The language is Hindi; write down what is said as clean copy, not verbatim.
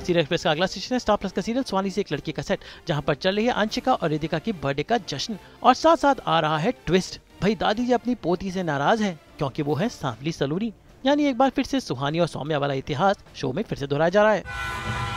सीरियल एक्सप्रेस का अगला स्टेशन है स्टार प्लस का सीरियल स्वानी से एक लड़की का सेट, जहां पर चल रही है अंशिका और रिदिका की बर्थडे का जश्न और साथ साथ आ रहा है ट्विस्ट। भाई दादी जी अपनी पोती से नाराज है क्योंकि वो है सांवली सलूनी। यानी एक बार फिर से सुहानी और सौम्या वाला इतिहास शो में फिर से दोहराया जा रहा है।